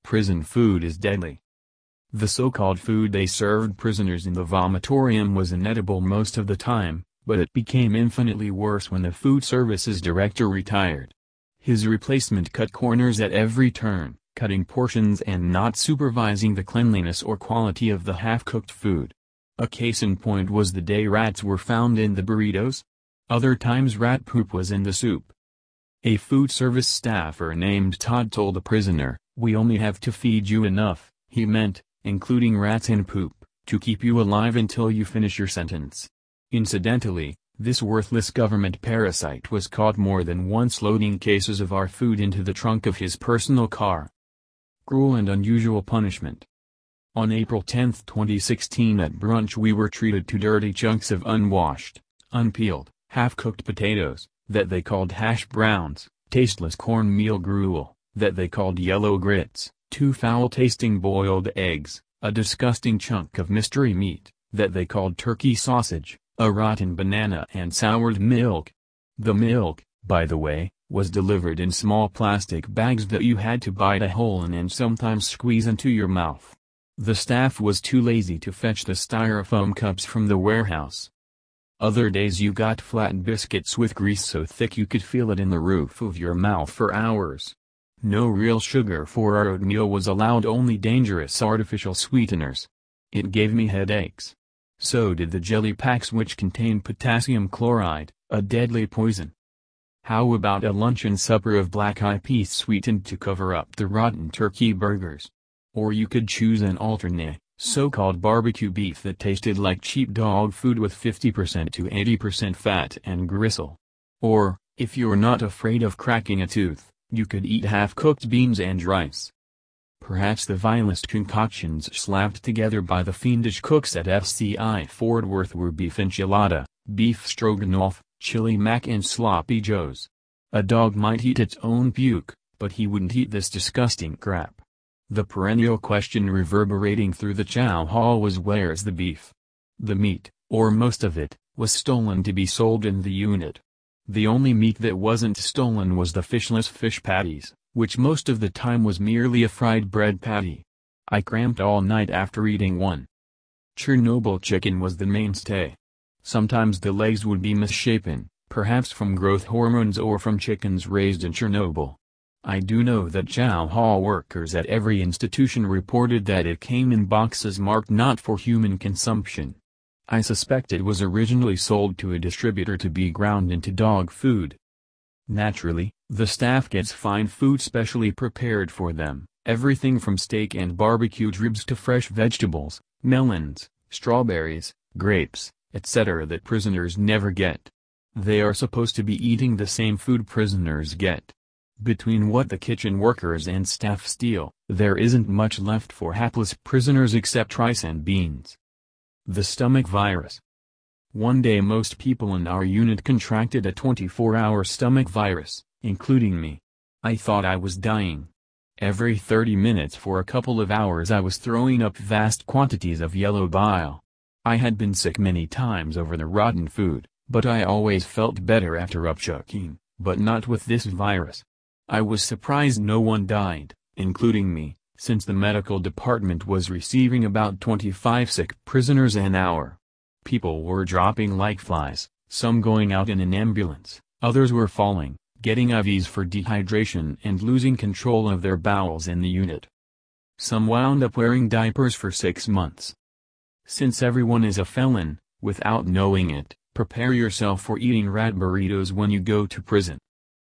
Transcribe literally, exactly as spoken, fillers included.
Prison food is deadly. The so-called food they served prisoners in the vomitorium was inedible most of the time, but it became infinitely worse when the food services director retired. His replacement cut corners at every turn, cutting portions and not supervising the cleanliness or quality of the half-cooked food. A case in point was the day rats were found in the burritos. Other times rat poop was in the soup. A food service staffer named Todd told a prisoner, "We only have to feed you enough," he meant, including rats and poop, "to keep you alive until you finish your sentence." Incidentally, this worthless government parasite was caught more than once loading cases of our food into the trunk of his personal car. Cruel and unusual punishment. On April tenth twenty sixteen at brunch we were treated to dirty chunks of unwashed, unpeeled, half-cooked potatoes, that they called hash browns, tasteless cornmeal gruel, that they called yellow grits, two foul-tasting boiled eggs, a disgusting chunk of mystery meat, that they called turkey sausage, a rotten banana and soured milk. The milk, by the way, was delivered in small plastic bags that you had to bite a hole in and sometimes squeeze into your mouth. The staff was too lazy to fetch the styrofoam cups from the warehouse. Other days you got flat biscuits with grease so thick you could feel it in the roof of your mouth for hours. No real sugar for our oatmeal was allowed, only dangerous artificial sweeteners. It gave me headaches. So did the jelly packs which contained potassium chloride, a deadly poison. How about a lunch and supper of black-eyed peas sweetened to cover up the rotten turkey burgers? Or you could choose an alternate, so-called barbecue beef that tasted like cheap dog food with fifty percent to eighty percent fat and gristle. Or, if you're not afraid of cracking a tooth, you could eat half-cooked beans and rice. Perhaps the vilest concoctions slapped together by the fiendish cooks at F C I Fort Worth were beef enchilada, beef stroganoff, chili mac and sloppy joes. A dog might eat its own puke, but he wouldn't eat this disgusting crap. The perennial question reverberating through the chow hall was, where's the beef? The meat, or most of it, was stolen to be sold in the unit. The only meat that wasn't stolen was the fishless fish patties, which most of the time was merely a fried bread patty. I cramped all night after eating one. Chernobyl chicken was the mainstay. Sometimes the legs would be misshapen, perhaps from growth hormones or from chickens raised in Chernobyl. I do know that chow hall workers at every institution reported that it came in boxes marked not for human consumption. I suspect it was originally sold to a distributor to be ground into dog food. Naturally, the staff gets fine food specially prepared for them, everything from steak and barbecued ribs to fresh vegetables, melons, strawberries, grapes, et cetera that prisoners never get. They are supposed to be eating the same food prisoners get. Between what the kitchen workers and staff steal, there isn't much left for hapless prisoners except rice and beans. The stomach virus. One day most people in our unit contracted a twenty-four hour stomach virus, including me. I thought I was dying. Every thirty minutes for a couple of hours I was throwing up vast quantities of yellow bile. I had been sick many times over the rotten food, but I always felt better after upchucking, but not with this virus. I was surprised no one died, including me, since the medical department was receiving about twenty-five sick prisoners an hour. People were dropping like flies, some going out in an ambulance, others were falling, getting I Vs for dehydration and losing control of their bowels in the unit. Some wound up wearing diapers for six months. Since everyone is a felon, without knowing it, prepare yourself for eating rat burritos when you go to prison.